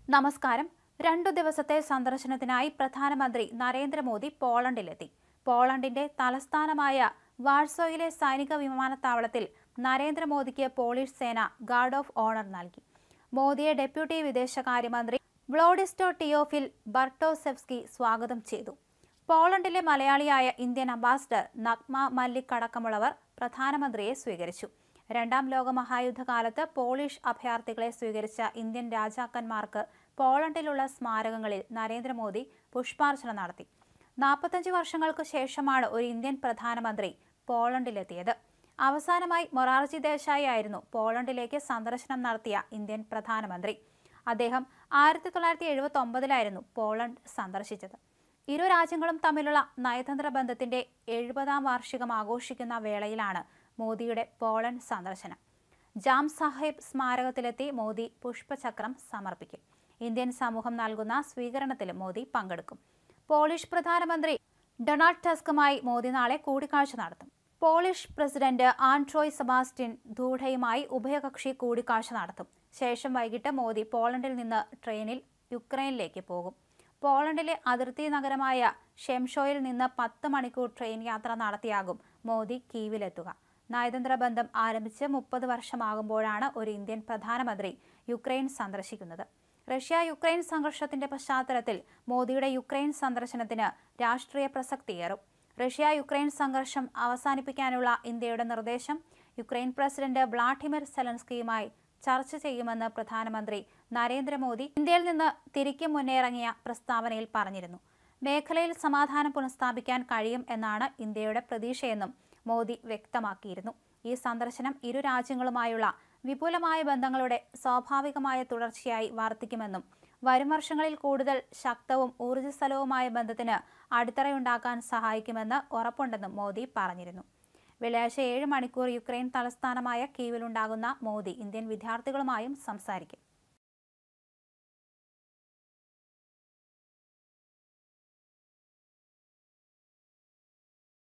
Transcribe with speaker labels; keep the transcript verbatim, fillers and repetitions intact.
Speaker 1: നമസ്കാരം. രണ്ടു ദിവസത്തെ സന്ദർശനത്തിനായി പ്രധാനമന്ത്രി നരേന്ദ്രമോദി പോളണ്ടിലെത്തി. പോളണ്ടിന്റെ തലസ്ഥാനമായ വാഴ്സോയിലെ സൈനിക വിമാനത്താവളത്തിൽ നരേന്ദ്രമോദിക്ക് പോളിഷ് സേന ഗാർഡ് ഓഫ് ഓണർ നൽകി. മോദിയെ ഡെപ്യൂട്ടി വിദേശകാര്യമന്ത്രി വ്ളോഡിസ്ലോ ടിയോഫിൽ ബർട്ടോസെവ്സ്കി സ്വാഗതം ചെയ്തു. പോളണ്ടിലെ മലയാളിയായ ഇന്ത്യൻ അംബാസഡർ നഗ്മ മല്ലിക് അടക്കമുള്ളവർ പ്രധാനമന്ത്രിയെ സ്വീകരിച്ചു. രണ്ടാം ലോക മഹായുദ്ധകാലത്ത് പോളിഷ് അഭയാർത്ഥികളെ സ്വീകരിച്ച ഇന്ത്യൻ രാജാക്കന്മാർക്ക് പോളണ്ടിലുള്ള സ്മാരകങ്ങളിൽ നരേന്ദ്രമോദി പുഷ്പാർച്ചന നടത്തി. നാൽപ്പത്തഞ്ച് വർഷങ്ങൾക്ക് ശേഷമാണ് ഒരു ഇന്ത്യൻ പ്രധാനമന്ത്രി പോളണ്ടിലെത്തിയത്. അവസാനമായി മൊറാർജി ദേശായി ആയിരുന്നു പോളണ്ടിലേക്ക് സന്ദർശനം നടത്തിയ ഇന്ത്യൻ പ്രധാനമന്ത്രി. അദ്ദേഹം ആയിരത്തി തൊള്ളായിരത്തി എഴുപത്തി ഒമ്പതിലായിരുന്നു പോളണ്ട് സന്ദർശിച്ചത്. ഇരു രാജ്യങ്ങളും തമ്മിലുള്ള നയതന്ത്ര ബന്ധത്തിന്റെ എഴുപതാം വാർഷികം ആഘോഷിക്കുന്ന വേളയിലാണ് മോദിയുടെ പോളണ്ട് സന്ദർശനം. ജാം സാഹിബ് സ്മാരകത്തിലെത്തി മോദി പുഷ്പചക്രം സമർപ്പിക്കും. ഇന്ത്യൻ സമൂഹം നൽകുന്ന സ്വീകരണത്തിലും മോദി പങ്കെടുക്കും. പോളിഷ് പ്രധാനമന്ത്രി ഡൊണാൾഡ് ടസ്കുമായി മോദി നാളെ കൂടിക്കാഴ്ച നടത്തും. പോളിഷ് പ്രസിഡന്റ് ആൻഡ്രോയ് സെബാസ്റ്റ്യൻ ദൂഡയുമായി ഉഭയകക്ഷി കൂടിക്കാഴ്ച നടത്തും. ശേഷം വൈകിട്ട് മോദി പോളണ്ടിൽ നിന്ന് ട്രെയിനിൽ യുക്രൈനിലേക്ക് പോകും. പോളണ്ടിലെ അതിർത്തി നഗരമായ ഷെംഷോയിൽ നിന്ന് പത്ത് മണിക്കൂർ ട്രെയിൻ യാത്ര നടത്തിയാകും മോദി കീവിലെത്തുക. നയതന്ത്ര ബന്ധം ആരംഭിച്ച് മുപ്പത് വർഷമാകുമ്പോഴാണ് ഒരു ഇന്ത്യൻ പ്രധാനമന്ത്രി യുക്രൈൻ സന്ദർശിക്കുന്നത്. റഷ്യ യുക്രൈൻ സംഘർഷത്തിന്റെ പശ്ചാത്തലത്തിൽ മോദിയുടെ യുക്രൈൻ സന്ദർശനത്തിന് രാഷ്ട്രീയ പ്രസക്തിയേറും. റഷ്യ യുക്രൈൻ സംഘർഷം അവസാനിപ്പിക്കാനുള്ള ഇന്ത്യയുടെ നിർദ്ദേശം യുക്രൈൻ പ്രസിഡന്റ് വ്ളാഡിമിർ സെലൻസ്കിയുമായി ചർച്ച ചെയ്യുമെന്ന് പ്രധാനമന്ത്രി നരേന്ദ്രമോദി ഇന്ത്യയിൽ നിന്ന് തിരികെ മുന്നേറങ്ങിയ പ്രസ്താവനയിൽ പറഞ്ഞിരുന്നു. മേഖലയിൽ സമാധാനം പുനഃസ്ഥാപിക്കാൻ കഴിയും എന്നാണ് ഇന്ത്യയുടെ പ്രതീക്ഷയെന്നും മോദി വ്യക്തമാക്കിയിരുന്നു. ഈ സന്ദർശനം ഇരു രാജ്യങ്ങളുമായുള്ള വിപുലമായ ബന്ധങ്ങളുടെ സ്വാഭാവികമായ തുടർച്ചയായി വർത്തിക്കുമെന്നും വരും വർഷങ്ങളിൽ കൂടുതൽ ശക്തവും ഊർജ്ജസ്വലവുമായ ബന്ധത്തിന് അടിത്തറയുണ്ടാക്കാൻ സഹായിക്കുമെന്ന് ഉറപ്പുണ്ടെന്നും മോദി പറഞ്ഞിരുന്നു. വെള്ളിയാഴ്ച ഏഴ് മണിക്കൂർ യുക്രൈൻ തലസ്ഥാനമായ കീവിലുണ്ടാകുന്ന മോദി ഇന്ത്യൻ വിദ്യാർത്ഥികളുമായും സംസാരിക്കും.